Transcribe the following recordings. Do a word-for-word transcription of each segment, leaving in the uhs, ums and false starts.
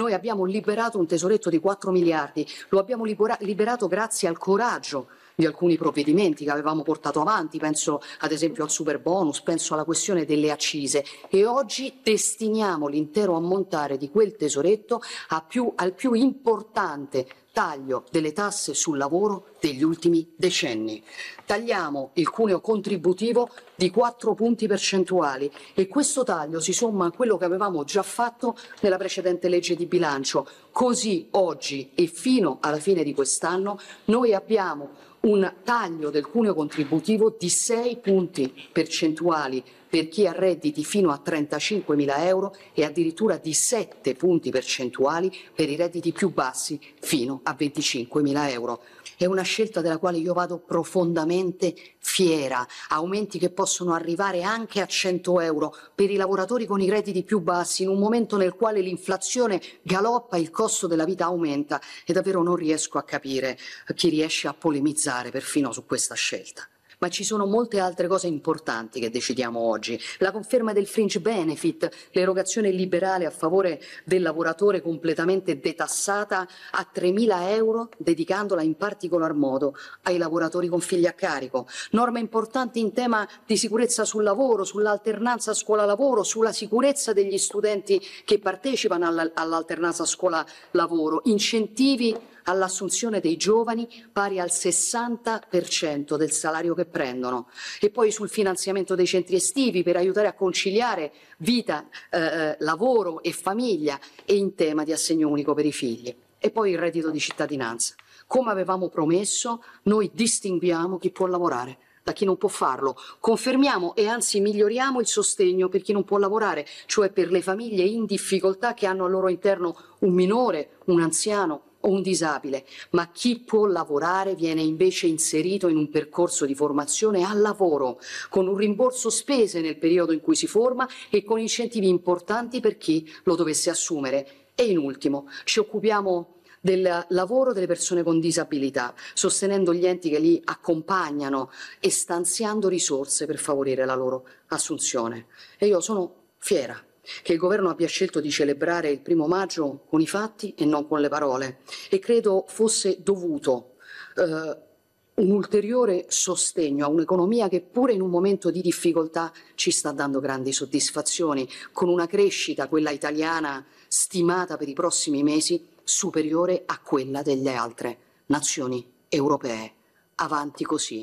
Noi abbiamo liberato un tesoretto di quattro miliardi, lo abbiamo libera- liberato grazie al coraggio di alcuni provvedimenti che avevamo portato avanti, penso ad esempio al super bonus, penso alla questione delle accise, e oggi destiniamo l'intero ammontare di quel tesoretto a più, al più importante taglio delle tasse sul lavoro degli ultimi decenni. Tagliamo il cuneo contributivo di quattro punti percentuali e questo taglio si somma a quello che avevamo già fatto nella precedente legge di bilancio. Così oggi e fino alla fine di quest'anno noi abbiamo un taglio del cuneo contributivo di sei punti percentuali per chi ha redditi fino a trentacinquemila euro e addirittura di sette punti percentuali per i redditi più bassi fino a venticinquemila euro. È una scelta della quale io vado profondamente fiera, aumenti che possono arrivare anche a cento euro per i lavoratori con i redditi più bassi in un momento nel quale l'inflazione galoppa e il costo della vita aumenta, e davvero non riesco a capire chi riesce a polemizzare perfino su questa scelta. Ma ci sono molte altre cose importanti che decidiamo oggi. La conferma del fringe benefit, l'erogazione liberale a favore del lavoratore completamente detassata a tremila euro, dedicandola in particolar modo ai lavoratori con figli a carico. Norme importanti in tema di sicurezza sul lavoro, sull'alternanza scuola-lavoro, sulla sicurezza degli studenti che partecipano all'alternanza scuola-lavoro, incentivi all'assunzione dei giovani pari al sessanta per cento del salario che prendono, e poi sul finanziamento dei centri estivi per aiutare a conciliare vita, eh, lavoro e famiglia, e in tema di assegno unico per i figli, e poi il reddito di cittadinanza. Come avevamo promesso, noi distinguiamo chi può lavorare da chi non può farlo, confermiamo e anzi miglioriamo il sostegno per chi non può lavorare, cioè per le famiglie in difficoltà che hanno al loro interno un minore, un anziano o un disabile, ma chi può lavorare viene invece inserito in un percorso di formazione al lavoro, con un rimborso spese nel periodo in cui si forma e con incentivi importanti per chi lo dovesse assumere. E in ultimo, ci occupiamo del lavoro delle persone con disabilità, sostenendo gli enti che li accompagnano e stanziando risorse per favorire la loro assunzione. E io sono fiera che il governo abbia scelto di celebrare il primo maggio con i fatti e non con le parole, e credo fosse dovuto eh, un ulteriore sostegno a un'economia che pure in un momento di difficoltà ci sta dando grandi soddisfazioni, con una crescita, quella italiana, stimata per i prossimi mesi superiore a quella delle altre nazioni europee. Avanti così.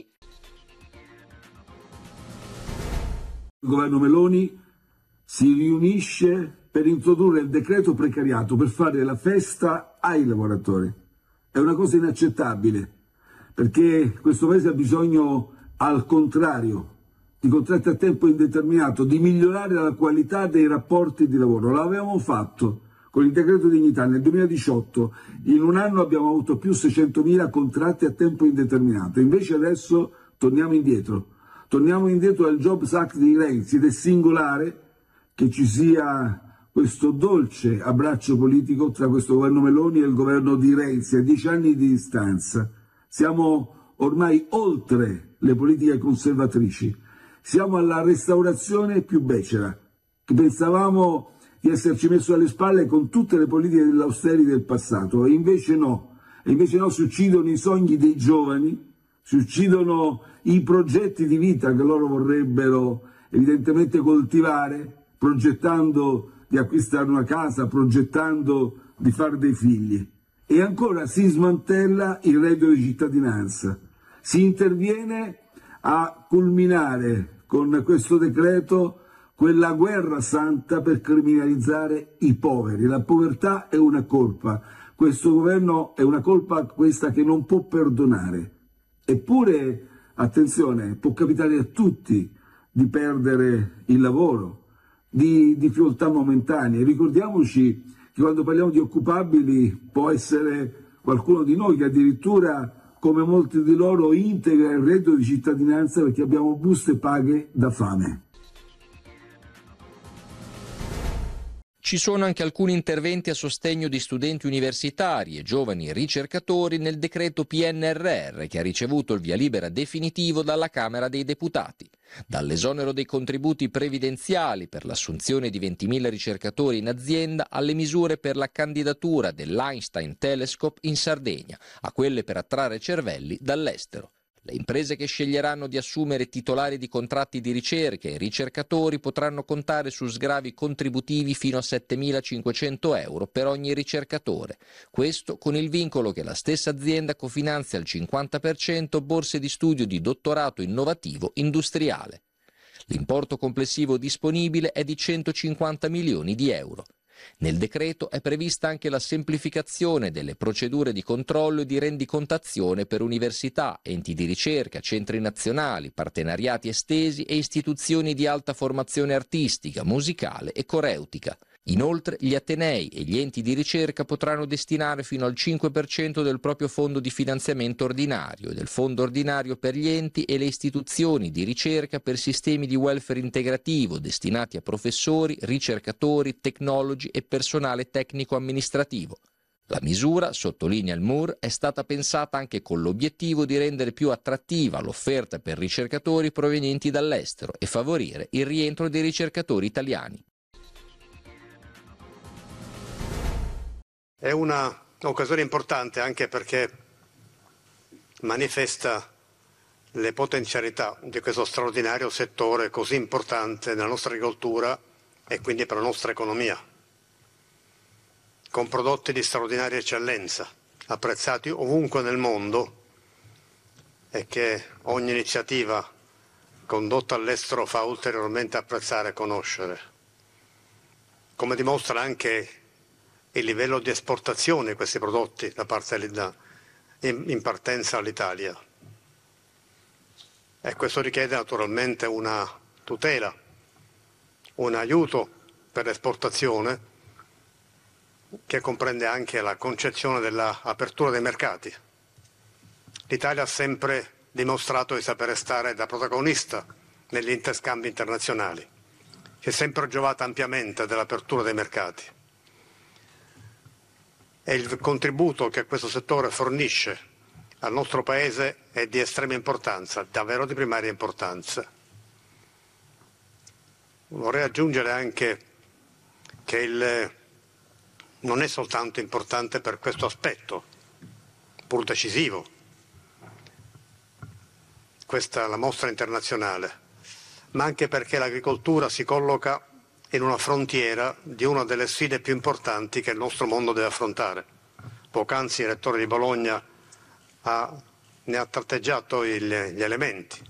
Il governo Meloni si riunisce per introdurre il decreto precariato, per fare la festa ai lavoratori. È una cosa inaccettabile, perché questo Paese ha bisogno, al contrario, di contratti a tempo indeterminato, di migliorare la qualità dei rapporti di lavoro. L'avevamo fatto con il decreto dignità nel duemiladiciotto, in un anno abbiamo avuto più seicentomila contratti a tempo indeterminato, invece adesso torniamo indietro. Torniamo indietro al Jobs Act di Renzi, ed è singolare che ci sia questo dolce abbraccio politico tra questo governo Meloni e il governo di Renzi a dieci anni di distanza. Siamo ormai oltre le politiche conservatrici, siamo alla restaurazione più becera, che pensavamo di esserci messo alle spalle con tutte le politiche dell'austerity del passato, e invece no, e invece no, si uccidono i sogni dei giovani, si uccidono i progetti di vita che loro vorrebbero evidentemente coltivare, progettando di acquistare una casa, progettando di fare dei figli. E ancora si smantella il reddito di cittadinanza, si interviene a culminare con questo decreto quella guerra santa per criminalizzare i poveri. La povertà è una colpa, questo governo è una colpa questa che non può perdonare. Eppure, attenzione, può capitare a tutti di perdere il lavoro, di difficoltà momentanee. Ricordiamoci che quando parliamo di occupabili può essere qualcuno di noi che addirittura, come molti di loro, integra il reddito di cittadinanza perché abbiamo buste paghe da fame. Ci sono anche alcuni interventi a sostegno di studenti universitari e giovani ricercatori nel decreto P N R R, che ha ricevuto il via libera definitivo dalla Camera dei Deputati. Dall'esonero dei contributi previdenziali per l'assunzione di ventimila ricercatori in azienda alle misure per la candidatura dell'Einstein Telescope in Sardegna, a quelle per attrarre cervelli dall'estero. Le imprese che sceglieranno di assumere titolari di contratti di ricerca e ricercatori potranno contare su sgravi contributivi fino a settemilacinquecento euro per ogni ricercatore. Questo con il vincolo che la stessa azienda cofinanzia al cinquanta per cento borse di studio di dottorato innovativo industriale. L'importo complessivo disponibile è di centocinquanta milioni di euro. Nel decreto è prevista anche la semplificazione delle procedure di controllo e di rendicontazione per università, enti di ricerca, centri nazionali, partenariati estesi e istituzioni di alta formazione artistica, musicale e coreutica. Inoltre, gli atenei e gli enti di ricerca potranno destinare fino al cinque per cento del proprio fondo di finanziamento ordinario e del fondo ordinario per gli enti e le istituzioni di ricerca per sistemi di welfare integrativo destinati a professori, ricercatori, tecnologi e personale tecnico-amministrativo. La misura, sottolinea il M U R, è stata pensata anche con l'obiettivo di rendere più attrattiva l'offerta per ricercatori provenienti dall'estero e favorire il rientro dei ricercatori italiani. È una occasione importante anche perché manifesta le potenzialità di questo straordinario settore così importante nella nostra agricoltura e quindi per la nostra economia, con prodotti di straordinaria eccellenza, apprezzati ovunque nel mondo e che ogni iniziativa condotta all'estero fa ulteriormente apprezzare e conoscere, come dimostra anche il livello di esportazione di questi prodotti da parte dell'Italia, in partenza all'Italia. E questo richiede naturalmente una tutela, un aiuto per l'esportazione che comprende anche la concezione dell'apertura dei mercati. L'Italia ha sempre dimostrato di sapere stare da protagonista negli interscambi internazionali, si è sempre giovata ampiamente dell'apertura dei mercati. E il contributo che questo settore fornisce al nostro Paese è di estrema importanza, davvero di primaria importanza. Vorrei aggiungere anche che il, non è soltanto importante per questo aspetto, pur decisivo, questa è la mostra internazionale, ma anche perché l'agricoltura si colloca in una frontiera di una delle sfide più importanti che il nostro mondo deve affrontare. Poc'anzi il rettore di Bologna ha, ne ha tratteggiato il, gli elementi,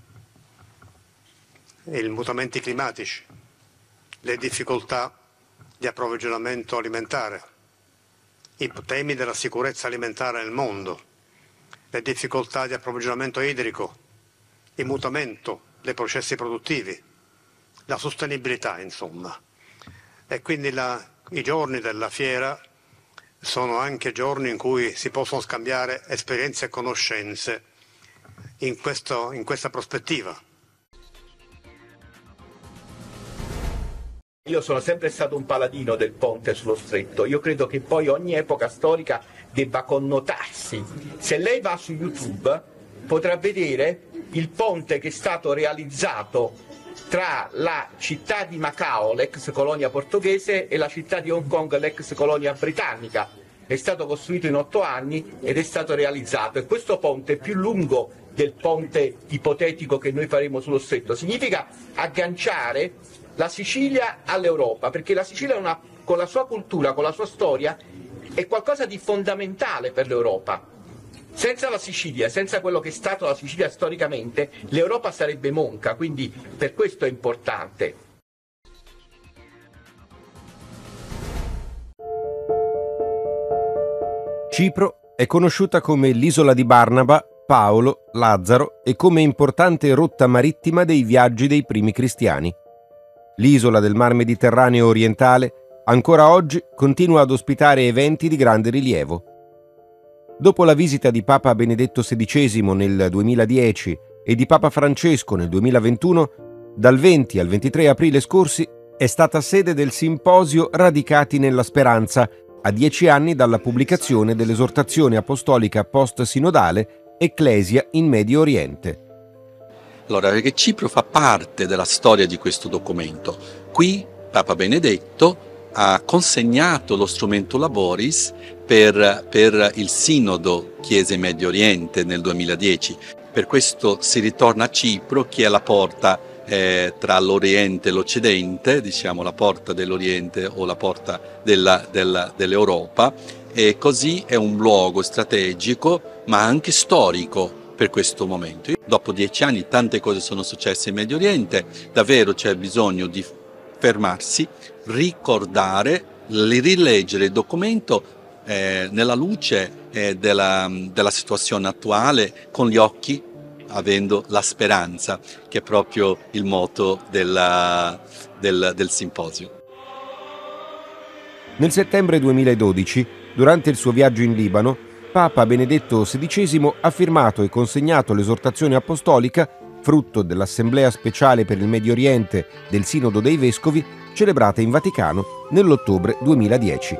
i mutamenti climatici, le difficoltà di approvvigionamento alimentare, i temi della sicurezza alimentare nel mondo, le difficoltà di approvvigionamento idrico, il mutamento dei processi produttivi, la sostenibilità, insomma. E quindi la, i giorni della fiera sono anche giorni in cui si possono scambiare esperienze e conoscenze in, questo, in questa prospettiva. Io sono sempre stato un paladino del ponte sullo stretto, io credo che poi ogni epoca storica debba connotarsi. Se lei va su YouTube potrà vedere il ponte che è stato realizzato tra la città di Macao, l'ex colonia portoghese, e la città di Hong Kong, l'ex colonia britannica. È stato costruito in otto anni ed è stato realizzato, e questo ponte è più lungo del ponte ipotetico che noi faremo sullo stretto. Significa agganciare la Sicilia all'Europa, perché la Sicilia è una, con la sua cultura, con la sua storia, è qualcosa di fondamentale per l'Europa. Senza la Sicilia, senza quello che è stato la Sicilia storicamente, l'Europa sarebbe monca, quindi per questo è importante. Cipro è conosciuta come l'isola di Barnaba, Paolo, Lazzaro e come importante rotta marittima dei viaggi dei primi cristiani. L'isola del Mar Mediterraneo orientale ancora oggi continua ad ospitare eventi di grande rilievo. Dopo la visita di Papa Benedetto sedicesimo nel duemiladieci e di Papa Francesco nel duemilaventuno, dal venti al ventitré aprile scorsi è stata sede del simposio Radicati nella Speranza, a dieci anni dalla pubblicazione dell'esortazione apostolica post-sinodale Ecclesia in Medio Oriente. Allora, perché Cipro fa parte della storia di questo documento. Qui Papa Benedetto ha consegnato lo strumento Laboris per, per il Sinodo Chiesa e Medio Oriente nel duemiladieci. Per questo si ritorna a Cipro, che è la porta eh, tra l'Oriente e l'Occidente, diciamo la porta dell'Oriente o la porta della, della, dell'Europa, e così è un luogo strategico ma anche storico per questo momento. Dopo dieci anni tante cose sono successe in Medio Oriente, davvero c'è bisogno di fermarsi, ricordare, rileggere il documento eh, nella luce eh, della, della situazione attuale, con gli occhi, avendo la speranza, che è proprio il motto della, del, del simposio. Nel settembre duemiladodici, durante il suo viaggio in Libano, Papa Benedetto sedicesimo ha firmato e consegnato l'esortazione apostolica, frutto dell'Assemblea speciale per il Medio Oriente del Sinodo dei Vescovi, celebrata in Vaticano nell'ottobre duemiladieci.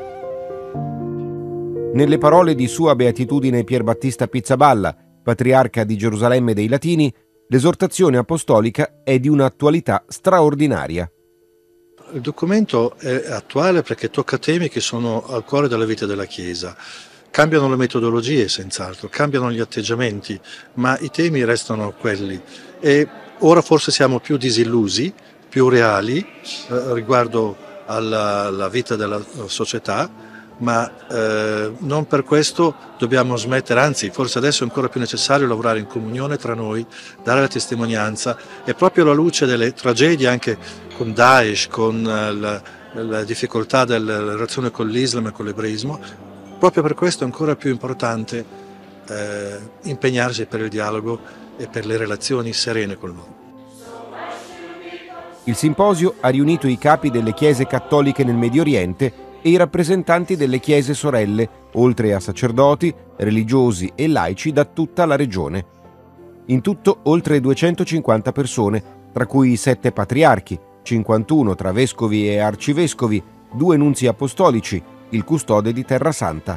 Nelle parole di Sua Beatitudine Pier Battista Pizzaballa, patriarca di Gerusalemme dei Latini, l'esortazione apostolica è di un'attualità straordinaria. Il documento è attuale perché tocca temi che sono al cuore della vita della Chiesa. Cambiano le metodologie, senz'altro, cambiano gli atteggiamenti, ma i temi restano quelli. E ora forse siamo più disillusi, più reali eh, riguardo alla, alla vita della società, ma eh, non per questo dobbiamo smettere, anzi forse adesso è ancora più necessario lavorare in comunione tra noi, dare la testimonianza, e proprio alla luce delle tragedie anche con Daesh, con la, la difficoltà della relazione con l'Islam e con l'ebraismo, proprio per questo è ancora più importante eh, impegnarsi per il dialogo e per le relazioni serene col mondo. Il simposio ha riunito i capi delle chiese cattoliche nel Medio Oriente e i rappresentanti delle chiese sorelle, oltre a sacerdoti, religiosi e laici da tutta la regione. In tutto oltre duecentocinquanta persone, tra cui sette patriarchi, cinquantuno tra vescovi e arcivescovi, due nunzi apostolici, il custode di Terra Santa.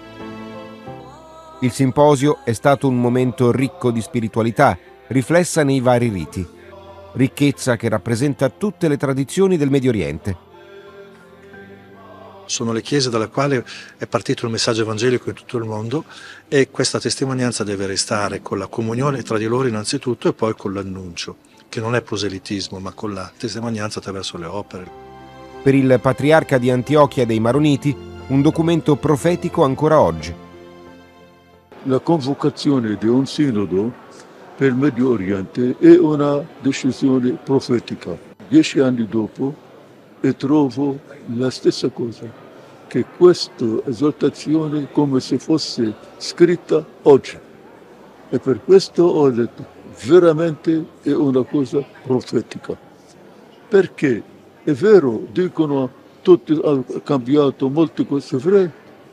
Il simposio è stato un momento ricco di spiritualità, riflessa nei vari riti. Ricchezza che rappresenta tutte le tradizioni del Medio Oriente. Sono le chiese dalle quali è partito il messaggio evangelico in tutto il mondo, e questa testimonianza deve restare con la comunione tra di loro innanzitutto e poi con l'annuncio, che non è proselitismo ma con la testimonianza attraverso le opere. Per il patriarca di Antiochia dei Maroniti, un documento profetico ancora oggi. La convocazione di un sinodo per il Medio Oriente è una decisione profetica. Dieci anni dopo e trovo la stessa cosa, che questa esortazione come se fosse scritta oggi. E per questo ho detto, veramente è una cosa profetica. Perché è vero, dicono tutti hanno cambiato molte cose, vere,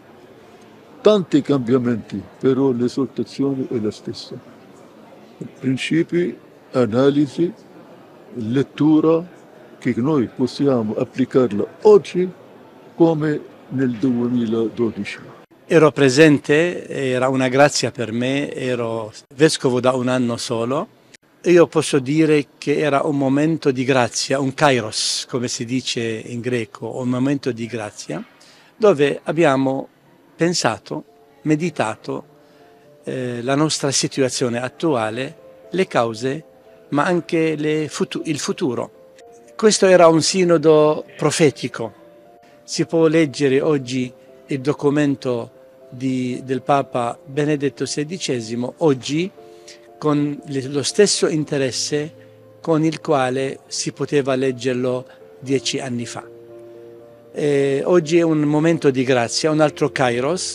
tanti cambiamenti, però l'esortazione è la stessa. Principi, analisi, lettura, che noi possiamo applicarla oggi come nel duemiladodici. Ero presente, era una grazia per me, ero vescovo da un anno solo. Io posso dire che era un momento di grazia, un kairos, come si dice in greco, un momento di grazia, dove abbiamo pensato, meditato eh, la nostra situazione attuale, le cause, ma anche le futu- il futuro. Questo era un sinodo profetico. Si può leggere oggi il documento di, del Papa Benedetto sedicesimo, oggi con lo stesso interesse con il quale si poteva leggerlo dieci anni fa. E oggi è un momento di grazia, un altro kairos.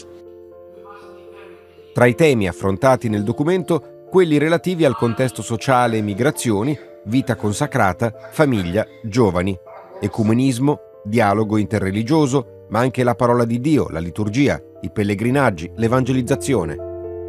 Tra i temi affrontati nel documento, quelli relativi al contesto sociale e migrazioni, vita consacrata, famiglia, giovani, ecumenismo, dialogo interreligioso, ma anche la parola di Dio, la liturgia, i pellegrinaggi, l'evangelizzazione.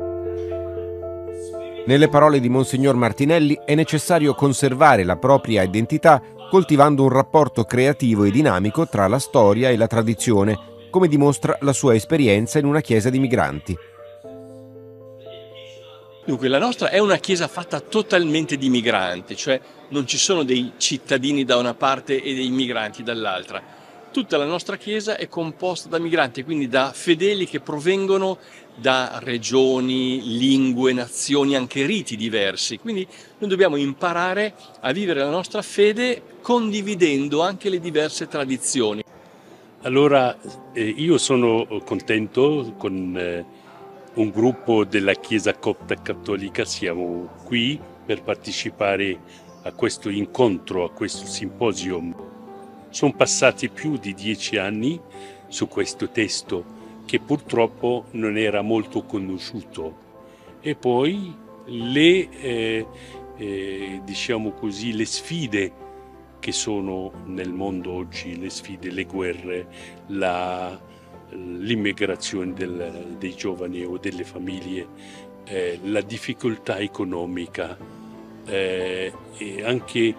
Nelle parole di Monsignor Martinelli è necessario conservare la propria identità coltivando un rapporto creativo e dinamico tra la storia e la tradizione, come dimostra la sua esperienza in una chiesa di migranti. Dunque, la nostra è una chiesa fatta totalmente di migranti, cioè non ci sono dei cittadini da una parte e dei migranti dall'altra. Tutta la nostra chiesa è composta da migranti, quindi da fedeli che provengono da regioni, lingue, nazioni, anche riti diversi. Quindi noi dobbiamo imparare a vivere la nostra fede condividendo anche le diverse tradizioni. Allora, eh, io sono contento con eh, un gruppo della Chiesa Copta Cattolica, siamo qui per partecipare a questo incontro, a questo simposium. Sono passati più di dieci anni su questo testo che purtroppo non era molto conosciuto e poi le, eh, eh, diciamo così, le sfide che sono nel mondo oggi, le sfide, le guerre, la, l'immigrazione del, dei giovani o delle famiglie, eh, la difficoltà economica eh, e anche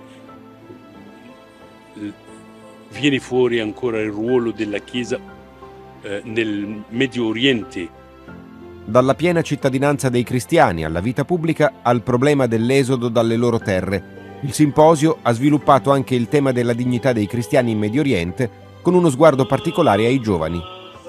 viene fuori ancora il ruolo della Chiesa eh, nel Medio Oriente. Dalla piena cittadinanza dei cristiani alla vita pubblica al problema dell'esodo dalle loro terre, il simposio ha sviluppato anche il tema della dignità dei cristiani in Medio Oriente con uno sguardo particolare ai giovani.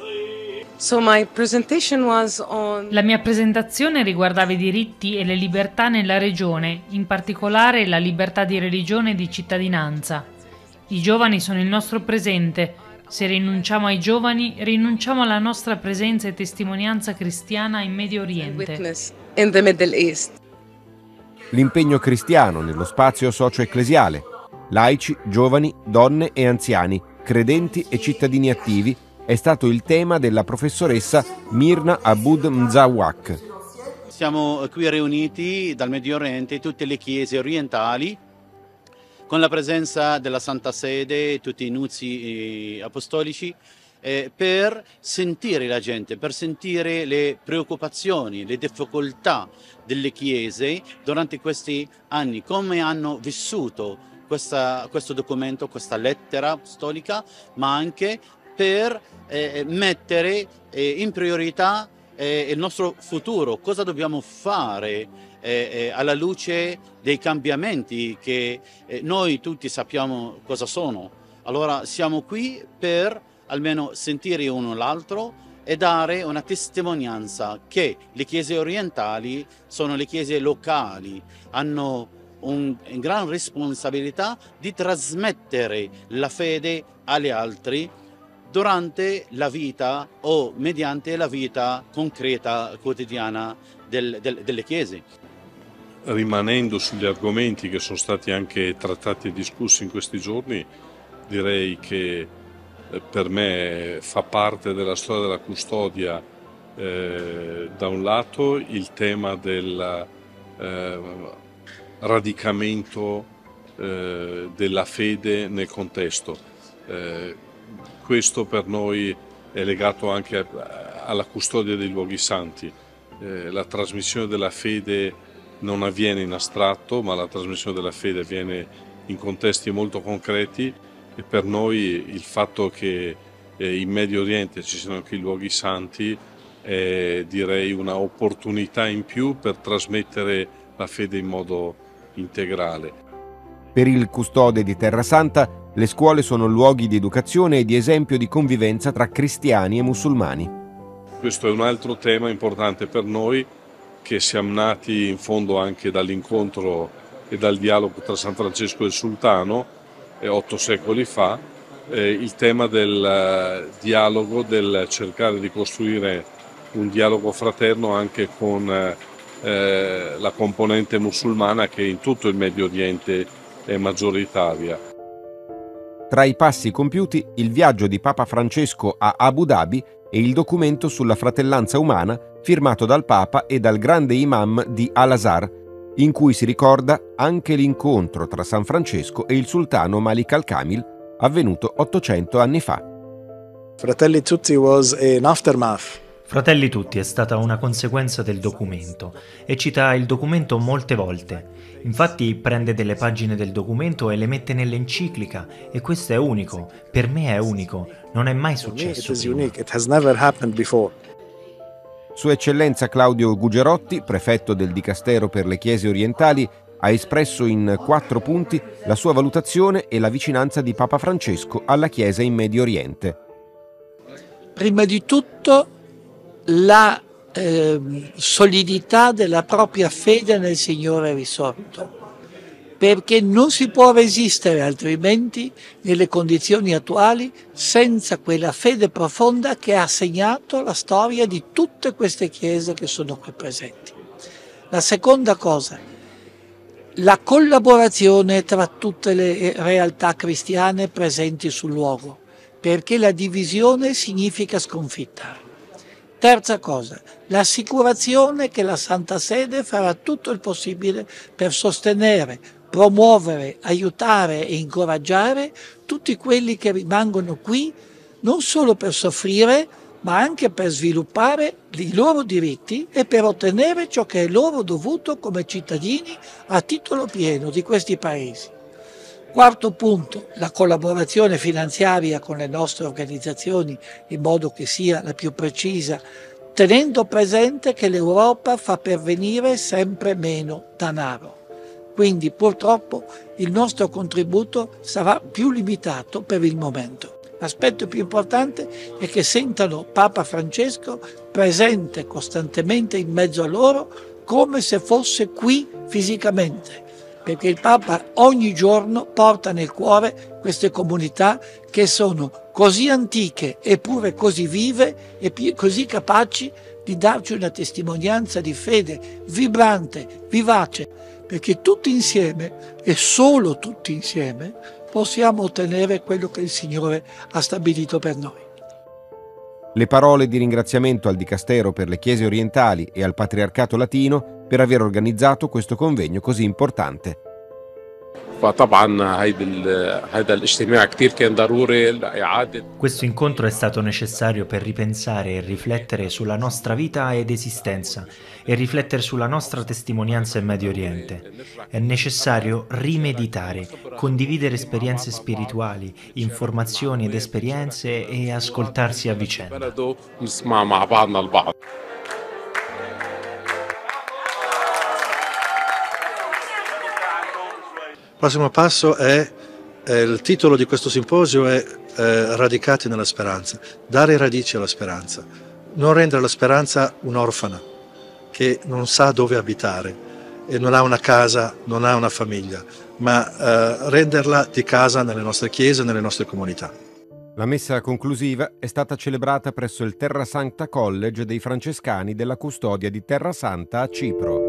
So my presentation was on... La mia presentazione riguardava i diritti e le libertà nella regione, in particolare la libertà di religione e di cittadinanza. I giovani sono il nostro presente. Se rinunciamo ai giovani, rinunciamo alla nostra presenza e testimonianza cristiana in Medio Oriente. In the Middle East. L'impegno cristiano nello spazio socio-ecclesiale, laici, giovani, donne e anziani, credenti e cittadini attivi, è stato il tema della professoressa Mirna Aboud Mzawak. Siamo qui riuniti dal Medio Oriente, tutte le chiese orientali, con la presenza della Santa Sede, tutti i nuzi apostolici, eh, per sentire la gente, per sentire le preoccupazioni, le difficoltà delle chiese durante questi anni, come hanno vissuto questa, questo documento, questa lettera apostolica, ma anche per eh, mettere eh, in priorità eh, il nostro futuro, cosa dobbiamo fare eh, eh, alla luce dei cambiamenti che eh, noi tutti sappiamo cosa sono. Allora siamo qui per almeno sentire uno l'altro e dare una testimonianza che le chiese orientali sono le chiese locali, hanno un, una gran responsabilità di trasmettere la fede agli altri durante la vita o mediante la vita concreta quotidiana del, del, delle chiese. Rimanendo sugli argomenti che sono stati anche trattati e discussi in questi giorni, direi che per me fa parte della storia della custodia eh, da un lato il tema del eh, radicamento eh, della fede nel contesto. Eh, questo per noi è legato anche alla custodia dei luoghi santi. Eh, la trasmissione della fede non avviene in astratto, ma la trasmissione della fede avviene in contesti molto concreti. E per noi il fatto che eh, in Medio Oriente ci siano anche i luoghi santi è, direi, una opportunità in più per trasmettere la fede in modo integrale. Per il custode di Terra Santa, le scuole sono luoghi di educazione e di esempio di convivenza tra cristiani e musulmani. Questo è un altro tema importante per noi, che siamo nati in fondo anche dall'incontro e dal dialogo tra San Francesco e il Sultano, otto secoli fa, eh, il tema del uh, dialogo, del cercare di costruire un dialogo fraterno anche con eh, la componente musulmana che in tutto il Medio Oriente è maggioritaria. Tra i passi compiuti, il viaggio di Papa Francesco a Abu Dhabi e il documento sulla fratellanza umana firmato dal Papa e dal grande imam di Al-Azhar, in cui si ricorda anche l'incontro tra San Francesco e il sultano Malik al-Kamil avvenuto ottocento anni fa. Fratelli Tutti was an aftermath. Fratelli Tutti è stata una conseguenza del documento e cita il documento molte volte. Infatti prende delle pagine del documento e le mette nell'enciclica e questo è unico, per me è unico, non è mai successo prima. Sua Eccellenza Claudio Gugerotti, prefetto del Dicastero per le Chiese Orientali, ha espresso in quattro punti la sua valutazione e la vicinanza di Papa Francesco alla Chiesa in Medio Oriente. Prima di tutto la eh, solidità della propria fede nel Signore risorto, perché non si può resistere altrimenti nelle condizioni attuali senza quella fede profonda che ha segnato la storia di tutte queste chiese che sono qui presenti. La seconda cosa, la collaborazione tra tutte le realtà cristiane presenti sul luogo, perché la divisione significa sconfitta. Terza cosa, l'assicurazione che la Santa Sede farà tutto il possibile per sostenere, promuovere, aiutare e incoraggiare tutti quelli che rimangono qui non solo per soffrire, ma anche per sviluppare i loro diritti e per ottenere ciò che è loro dovuto come cittadini a titolo pieno di questi paesi. Quarto punto, la collaborazione finanziaria con le nostre organizzazioni in modo che sia la più precisa, tenendo presente che l'Europa fa pervenire sempre meno denaro. Quindi purtroppo il nostro contributo sarà più limitato per il momento. L'aspetto più importante è che sentano Papa Francesco presente costantemente in mezzo a loro come se fosse qui fisicamente, perché il Papa ogni giorno porta nel cuore queste comunità che sono così antiche eppure così vive e così capaci di darci una testimonianza di fede vibrante, vivace, perché tutti insieme e solo tutti insieme possiamo ottenere quello che il Signore ha stabilito per noi. Le parole di ringraziamento al Dicastero per le Chiese Orientali e al Patriarcato Latino per aver organizzato questo convegno così importante. Questo incontro è stato necessario per ripensare e riflettere sulla nostra vita ed esistenza e riflettere sulla nostra testimonianza in Medio Oriente. È necessario rimeditare, condividere esperienze spirituali, informazioni ed esperienze e ascoltarsi a vicenda. Il prossimo passo è, è, il titolo di questo simposio è eh, Radicati nella speranza, dare radici alla speranza, non rendere la speranza un'orfana che non sa dove abitare e non ha una casa, non ha una famiglia, ma eh, renderla di casa nelle nostre chiese, nelle nostre comunità. La messa conclusiva è stata celebrata presso il Terra Sancta College dei Francescani della Custodia di Terra Santa a Cipro.